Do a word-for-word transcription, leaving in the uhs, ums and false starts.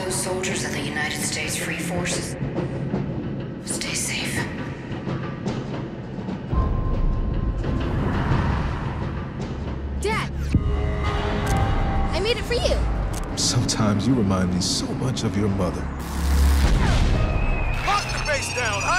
those soldiers of the United States Free Forces. Stay safe. Dad! I made it for you! Sometimes you remind me so much of your mother. Lock the base down, huh?